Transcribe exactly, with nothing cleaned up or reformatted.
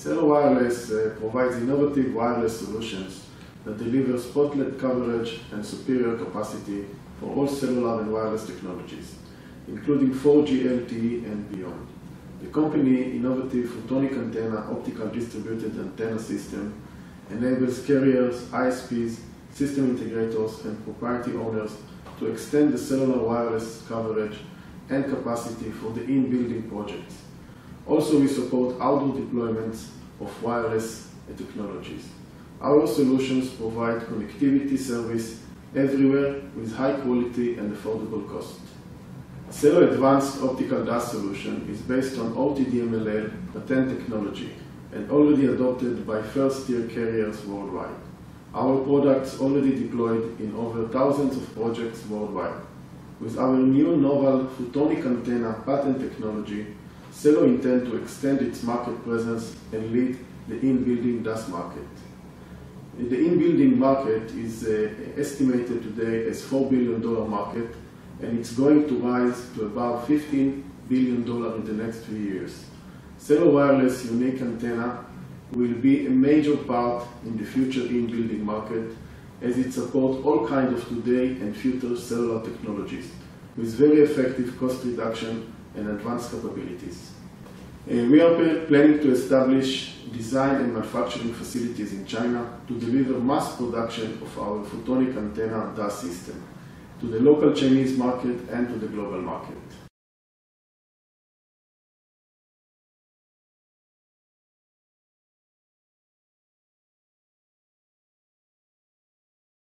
Cello Wireless uh, provides innovative wireless solutions that deliver spotlight coverage and superior capacity for all cellular and wireless technologies, including four G L T E and beyond. The company's innovative photonic antenna optical distributed antenna system enables carriers, I S Ps, system integrators, and proprietary owners to extend the cellular wireless coverage and capacity for the in-building projects. Also, we support outdoor deployments of wireless technologies. Our solutions provide connectivity service everywhere with high quality and affordable cost. Cello Advanced Optical D A S solution is based on O T D M L L patent technology and already adopted by first-tier carriers worldwide. Our products already deployed in over thousands of projects worldwide. With our new novel photonic antenna patent technology, Cello intends to extend its market presence and lead the in-building D A S market. The in-building market is uh, estimated today as four billion dollar market, and it's going to rise to about fifteen billion dollars in the next few years. Cello Wireless unique antenna will be a major part in the future in-building market, as it supports all kinds of today and future cellular technologies with very effective cost reduction and advanced capabilities. Uh, we are planning to establish design and manufacturing facilities in China to deliver mass production of our photonic antenna D A S system to the local Chinese market and to the global market.